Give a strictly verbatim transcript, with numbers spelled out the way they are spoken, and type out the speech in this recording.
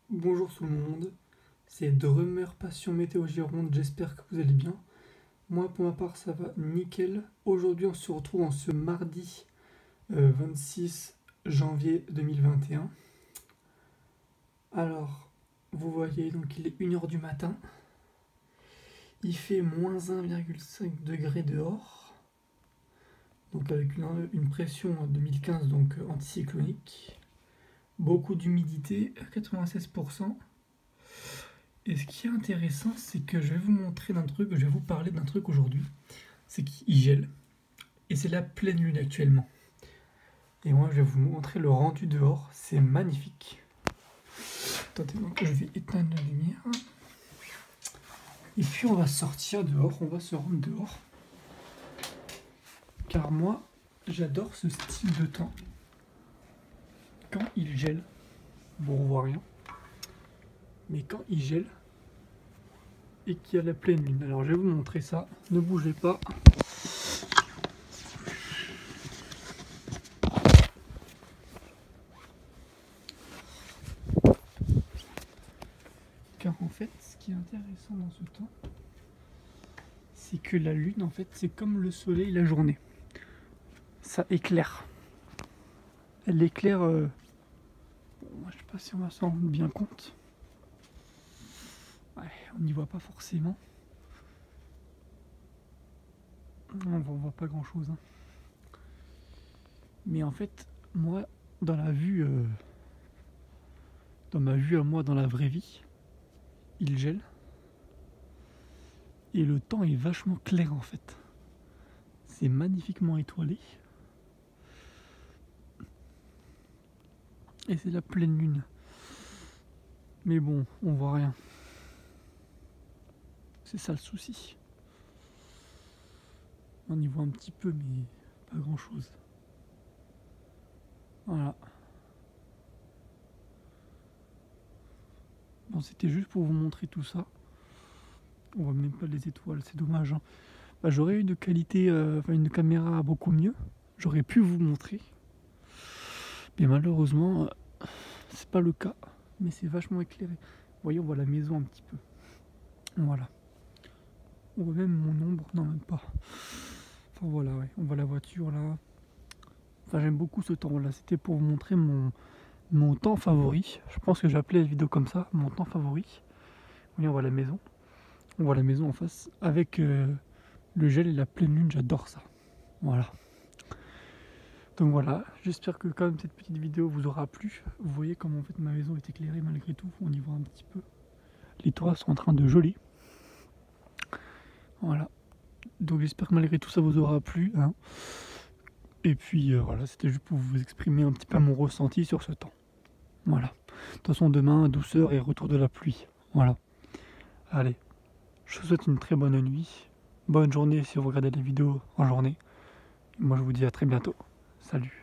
Bonjour tout le monde, c'est Drummer Passion Météo Gironde, j'espère que vous allez bien. Moi pour ma part ça va nickel. Aujourd'hui on se retrouve en ce mardi euh, vingt-six janvier deux mille vingt et un. Alors vous voyez donc il est une heure du matin. Il fait moins un virgule cinq degré dehors. Donc avec une, une pression deux mille quinze donc anticyclonique. Beaucoup d'humidité, quatre-vingt-seize pour cent. Et ce qui est intéressant, c'est que je vais vous montrer d'un truc, je vais vous parler d'un truc aujourd'hui. C'est qu'il gèle. Et c'est la pleine lune actuellement. Et moi, je vais vous montrer le rendu dehors. C'est magnifique. Attendez, donc je vais éteindre la lumière. Et puis on va sortir dehors, on va se rendre dehors. Car moi, j'adore ce style de temps. Quand il gèle, bon on voit rien. Mais quand il gèle, et qu'il y a la pleine lune. Alors je vais vous montrer ça, ne bougez pas. Car en fait, ce qui est intéressant dans ce temps, c'est que la lune, en fait, c'est comme le soleil la journée. Ça éclaire. Elle éclaire... Euh... Bon, je sais pas si on va s'en rendre bien compte. Ouais, on n'y voit pas forcément. On ne voit pas grand chose. Hein. Mais en fait, moi, dans la vue... Euh... Dans ma vue à moi, dans la vraie vie, il gèle. Et le temps est vachement clair en fait. C'est magnifiquement étoilé. Et c'est la pleine lune. Mais bon, on voit rien. C'est ça le souci. On y voit un petit peu, mais pas grand chose. Voilà. Bon, c'était juste pour vous montrer tout ça. On voit même pas les étoiles, c'est dommage. Hein. Bah, j'aurais eu une qualité, euh, enfin une caméra beaucoup mieux. J'aurais pu vous montrer. Mais malheureusement, euh, c'est pas le cas. Mais c'est vachement éclairé. Vous voyez, on voit la maison un petit peu. Voilà. On voit même mon ombre, non même pas. Enfin voilà, ouais. On voit la voiture là. Enfin j'aime beaucoup ce temps là. C'était pour vous montrer mon, mon temps favori. Je pense que j'ai appelé la vidéo comme ça, mon temps favori. Vous voyez, on voit la maison. On voit la maison en face avec euh, le gel et la pleine lune, j'adore ça. Voilà. Donc voilà, j'espère que quand même cette petite vidéo vous aura plu. Vous voyez comment en fait ma maison est éclairée malgré tout, on y voit un petit peu. Les toits sont en train de geler. Voilà. Donc j'espère que malgré tout ça vous aura plu. Hein. Et puis euh, voilà, c'était juste pour vous exprimer un petit peu mon ressenti sur ce temps. Voilà. De toute façon demain, douceur et retour de la pluie. Voilà. Allez, je vous souhaite une très bonne nuit. Bonne journée si vous regardez la vidéo en journée. Moi je vous dis à très bientôt. Salut.